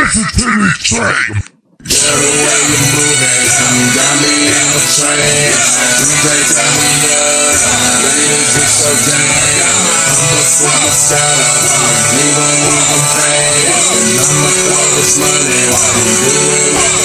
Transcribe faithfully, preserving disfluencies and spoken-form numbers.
listen to this track. Yeah, the way you move it, got me in a trance. D J turn me up, ladies it's so damn. I'ma put my scout on, we gon' move them fast. And I'ma throw this money while we do it.